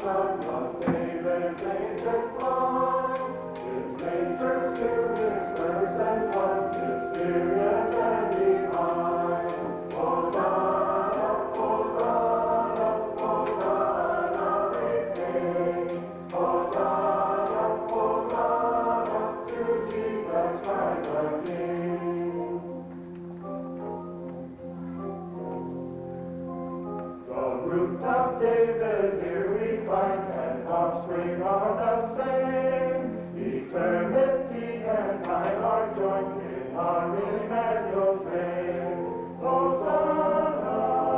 Of David, here we find an offspring of the same. Eternity and time are joined in our Emmanuel's name. Hosanna,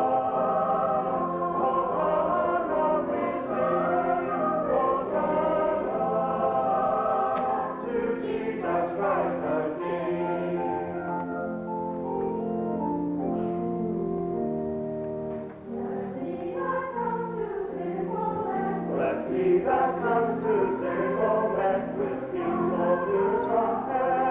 Hosanna, we sing. Hosanna to Jesus Christ the King. He that comes to save all men with kings, soldiers from heaven.